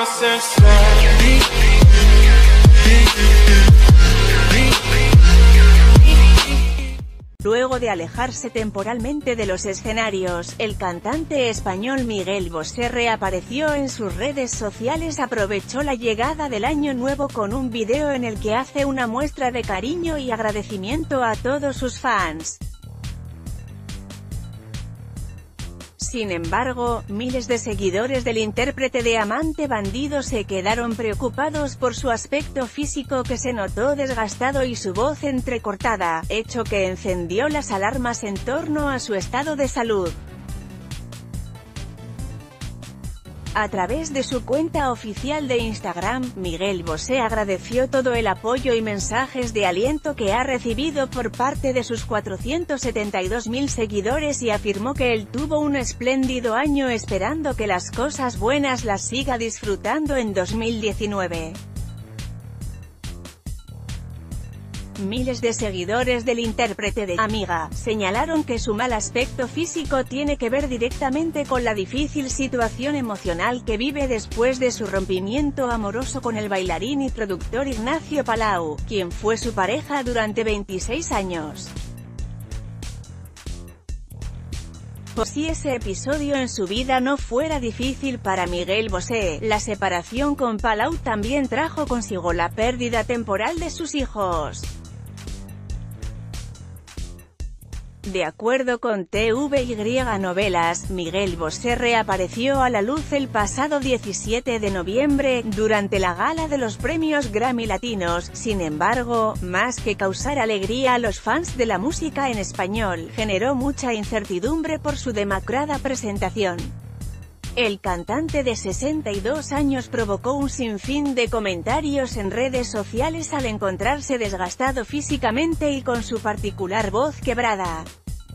Luego de alejarse temporalmente de los escenarios, el cantante español Miguel Bosé reapareció en sus redes sociales. Aprovechó la llegada del año nuevo con un video en el que hace una muestra de cariño y agradecimiento a todos sus fans. Sin embargo, miles de seguidores del intérprete de Amante Bandido se quedaron preocupados por su aspecto físico, que se notó desgastado, y su voz entrecortada, hecho que encendió las alarmas en torno a su estado de salud. A través de su cuenta oficial de Instagram, Miguel Bosé agradeció todo el apoyo y mensajes de aliento que ha recibido por parte de sus 472.000 seguidores y afirmó que él tuvo un espléndido año, esperando que las cosas buenas las siga disfrutando en 2019. Miles de seguidores del intérprete de Amiga señalaron que su mal aspecto físico tiene que ver directamente con la difícil situación emocional que vive después de su rompimiento amoroso con el bailarín y productor Ignacio Palau, quien fue su pareja durante 26 años. Por si ese episodio en su vida no fuera difícil para Miguel Bosé, la separación con Palau también trajo consigo la pérdida temporal de sus hijos. De acuerdo con TVY Novelas, Miguel Bosé reapareció a la luz el pasado 17 de noviembre, durante la gala de los premios Grammy Latinos. Sin embargo, más que causar alegría a los fans de la música en español, generó mucha incertidumbre por su demacrada presentación. El cantante de 62 años provocó un sinfín de comentarios en redes sociales al encontrarse desgastado físicamente y con su particular voz quebrada.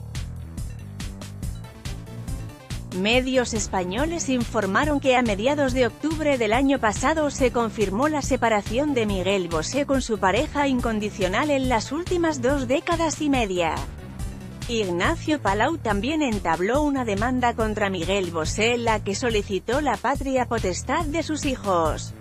Medios españoles informaron que a mediados de octubre del año pasado se confirmó la separación de Miguel Bosé con su pareja incondicional en las últimas 2 décadas y media. Ignacio Palau también entabló una demanda contra Miguel Bosé, en la que solicitó la patria potestad de sus hijos.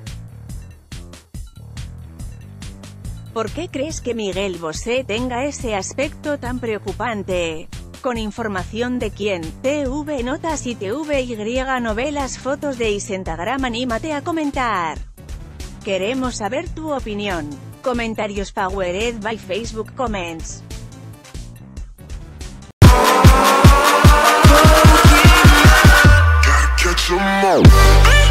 ¿Por qué crees que Miguel Bosé tenga ese aspecto tan preocupante? Con información de quién, TV Notas y TVY Novelas. Fotos de Instagram. Anímate a comentar. Queremos saber tu opinión. Comentarios powered by Facebook Comments. Catch 'em all.